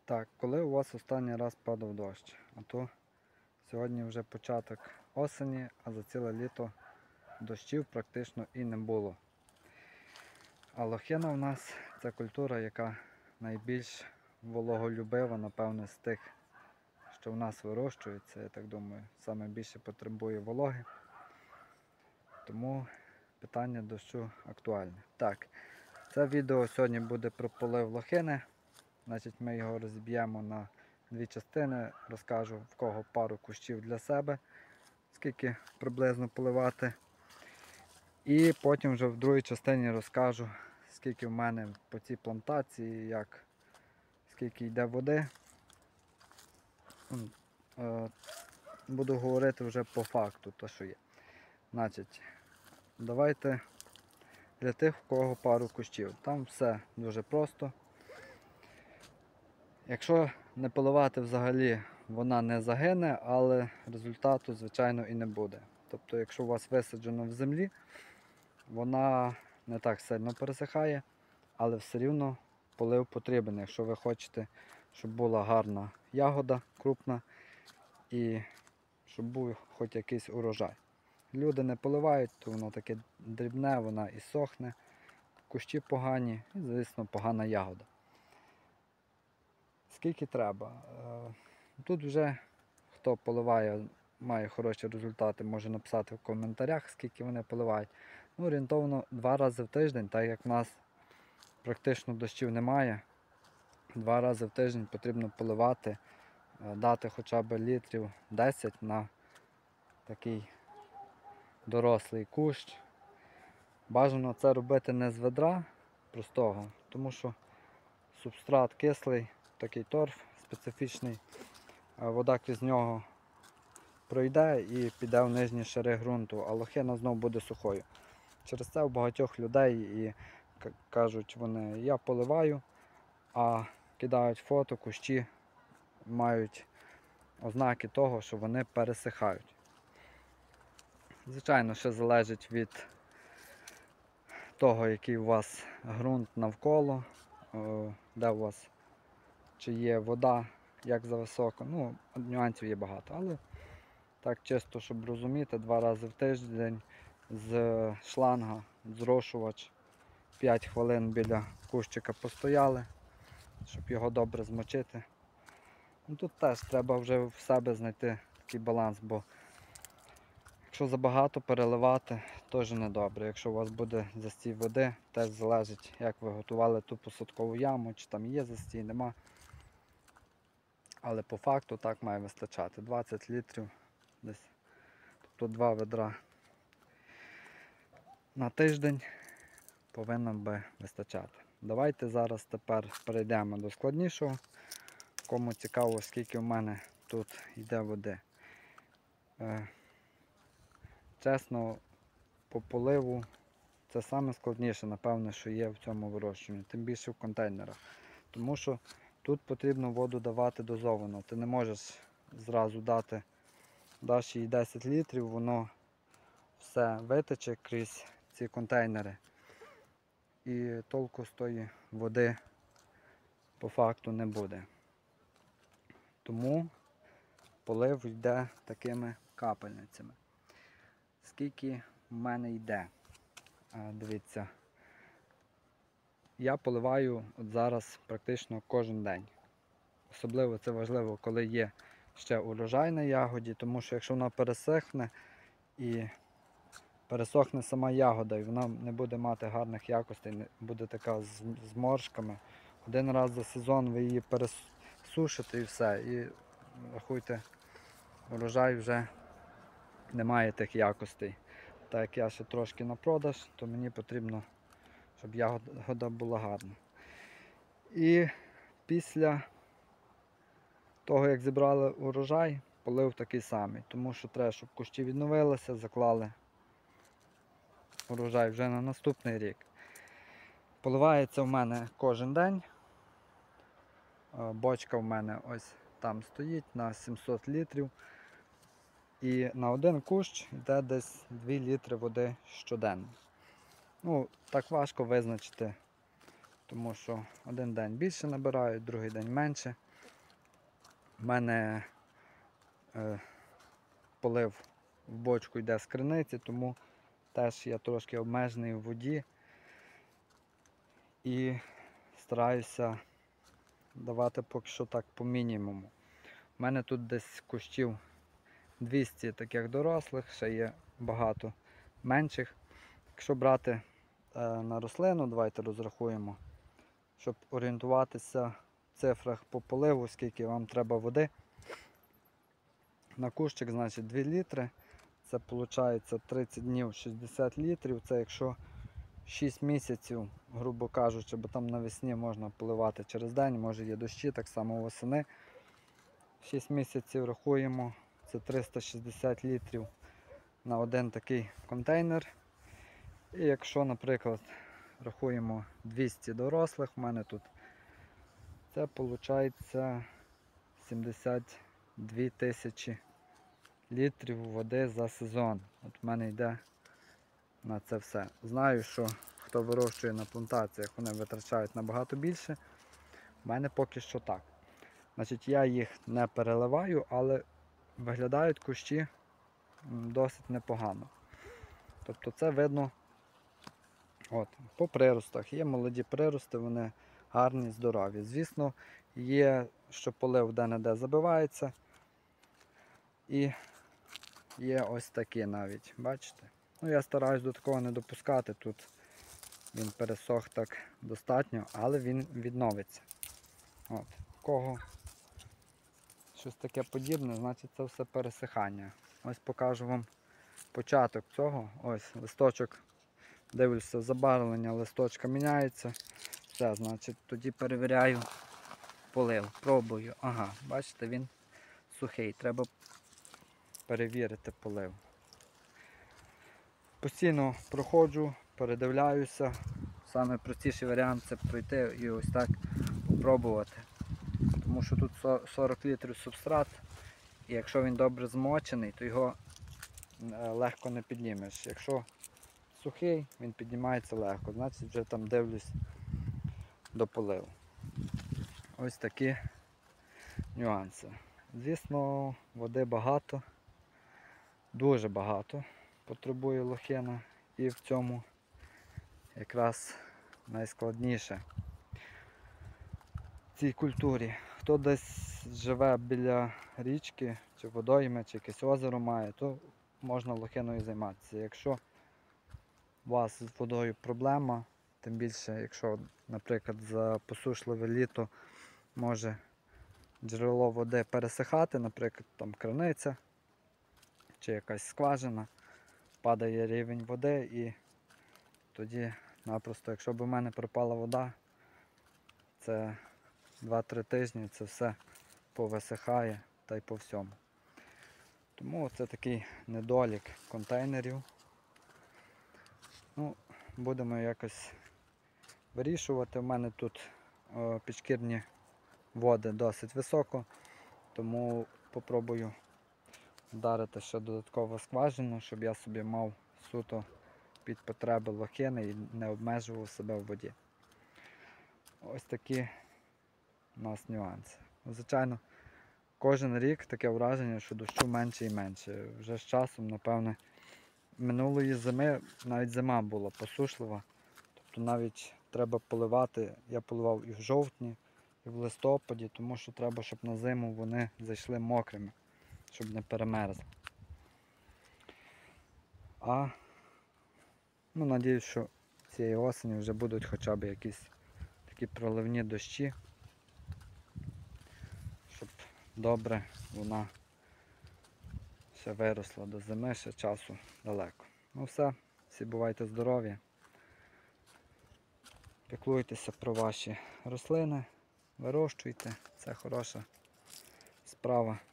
Так, коли у вас останній раз падав дощ? А то сьогодні вже початок осені, а за ціле літо дощів практично і не було. А лохина в нас це культура, яка найбільш вологолюбива, напевне, з тих, що в нас вирощується, я так думаю, саме більше потребує вологи. Тому питання дощу актуальне. Так, це відео сьогодні буде про полив лохини. Значить, ми його розіб'ємо на дві частини, розкажу в кого пару кущів для себе, скільки приблизно поливати. І потім вже в другій частині розкажу, скільки в мене по цій плантації, скільки йде води. Буду говорити вже по факту, то що є. Значить, давайте для тих, в кого пару кущів. Там все дуже просто. Якщо не поливати взагалі, вона не загине, але результату, звичайно, і не буде. Тобто, якщо у вас висаджено в землі, вона не так сильно пересихає, але все рівно полив потрібен, якщо ви хочете, щоб була гарна ягода, крупна і щоб був хоч якийсь урожай. Люди не поливають, то воно таке дрібне, вона і сохне, кущі погані і, звісно, погана ягода. Скільки треба? Тут вже хто поливає, має хороші результати, може написати в коментарях, скільки вони поливають. Ну, орієнтовно 2 рази в тиждень, так як в нас практично дощів немає, 2 рази в тиждень потрібно поливати, дати хоча б літрів 10 на такий дорослий кущ. Бажано це робити не з ведра простого, тому що субстрат кислий, такий торф специфічний, вода крізь нього пройде і піде в нижні шари ґрунту, а лохина знову буде сухою. Через це у багатьох людей і кажуть вони, я поливаю, а кидають фото, кущі мають ознаки того, що вони пересихають. Звичайно, ще залежить від того, який у вас ґрунт навколо, де у вас чи є вода, як зависоко. Ну, нюансів є багато, але так чисто, щоб розуміти, 2 рази в тиждень з шланга, зрошувач, 5 хвилин біля кущика постояли, щоб його добре змочити. Ну, тут теж треба вже в себе знайти такий баланс, бо якщо забагато переливати, теж недобре. Якщо у вас буде застій води, теж залежить, як ви готували ту посадкову яму, чи там є застій, нема. Але по факту так має вистачати. 20 літрів десь, тобто 2 ведра на тиждень повинно би вистачати. Давайте зараз тепер перейдемо до складнішого. Кому цікаво, скільки в мене тут йде води. Чесно, по поливу це саме складніше, напевне, що є в цьому вирощуванні, тим більше в контейнерах. Тому що тут потрібно воду давати дозовано. Ти не можеш зразу даш їй 10 літрів, воно все витече крізь ці контейнери. І толку з тої води по факту не буде. Тому полив йде такими капельницями. Скільки в мене йде? Дивіться, я поливаю от зараз практично кожен день. Особливо це важливо, коли є ще урожай на ягоді, тому що якщо вона пересохне і пересохне сама ягода, і вона не буде мати гарних якостей, буде така з зморшками. Один раз за сезон ви її пересушите і все. І рахуйте, урожай вже не має тих якостей. Так як я ще трошки на продаж, то мені потрібно, щоб ягода була гарна. І після того, як зібрали урожай, полив такий самий, тому що треба, щоб кущі відновилися, заклали урожай вже на наступний рік. Поливається в мене кожен день. Бочка в мене ось там стоїть на 700 літрів. І на один кущ йде десь 2 літри води щоденно. Ну, так важко визначити, тому що один день більше набирають, другий день менше. У мене полив в бочку йде з криниці, тому теж я трошки обмежений в воді і стараюся давати поки що так по мінімуму. У мене тут десь кущів 200 таких дорослих, ще є багато менших. Якщо брати на рослину, давайте розрахуємо, щоб орієнтуватися в цифрах по поливу, скільки вам треба води. На кущик, значить, 2 літри. Це виходить 30 днів 60 літрів. Це якщо 6 місяців, грубо кажучи, бо там навесні можна поливати через день, може є дощі, так само восени. 6 місяців рахуємо, це 360 літрів на один такий контейнер. І якщо, наприклад, рахуємо 200 дорослих, в мене тут, це виходить 72 тисячі літрів води за сезон. От в мене йде на це все. Знаю, що хто вирощує на плантаціях, вони витрачають набагато більше. У мене поки що так. Значить, я їх не переливаю, але виглядають кущі досить непогано. Тобто це видно от, по приростах. Є молоді прирости, вони гарні, здорові. Звісно, є, що полив де-не-де забивається. І є ось такі навіть, бачите? Ну, я стараюсь до такого не допускати. Тут він пересох так достатньо, але він відновиться. От. В кого щось таке подібне, значить це все пересихання. Ось покажу вам початок цього. Ось листочок, дивлюся, забарвлення листочка міняється. Все, значить, тоді перевіряю полив, пробую. Ага, бачите, він сухий, треба перевірити полив. Постійно проходжу, передивляюся. Саме простіший варіант це пройти і ось так спробувати. Тому що тут 40 літрів субстрат, і якщо він добре змочений, то його легко не піднімеш. Якщо сухий, він піднімається легко, значить вже там дивлюсь до поливу. Ось такі нюанси. Звісно, води багато, дуже багато потребує лохина, і в цьому якраз найскладніше в цій культурі. Хто десь живе біля річки, чи водойми, чи якесь озеро має, то можна лохиною займатися. Якщо у вас з водою проблема, тим більше, якщо, наприклад, за посушливе літо може джерело води пересихати, наприклад, там криниця чи якась скважина, падає рівень води і тоді напросто, якщо б у мене пропала вода, це 2-3 тижні це все повисихає та й по всьому. Тому це такий недолік контейнерів. Ну, будемо якось вирішувати. У мене тут підшкірні води досить високо, тому попробую вдарити ще додатково скважину, щоб я собі мав суто під потреби лохини і не обмежував себе в воді. Ось такі у нас нюанси. Звичайно, кожен рік таке враження, що дощу менше і менше. Вже з часом, напевне, минулої зими навіть зима була посушлива. Тобто навіть треба поливати, я поливав і в жовтні, і в листопаді, тому що треба, щоб на зиму вони зайшли мокрими, щоб не перемерзли. Надіюсь, що цієї осені вже будуть хоча б якісь такі проливні дощі, щоб добре вона ще виросла до зими, ще часу далеко. Ну все, всі бувайте здорові, піклуйтеся про ваші рослини, вирощуйте, це хороша справа.